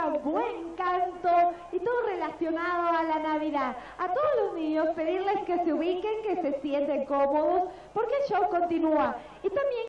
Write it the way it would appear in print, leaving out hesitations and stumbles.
buen canto y todo relacionado a la Navidad. A todos los niños pedirles que se ubiquen, que se sienten cómodos, porque el show continúa. Y también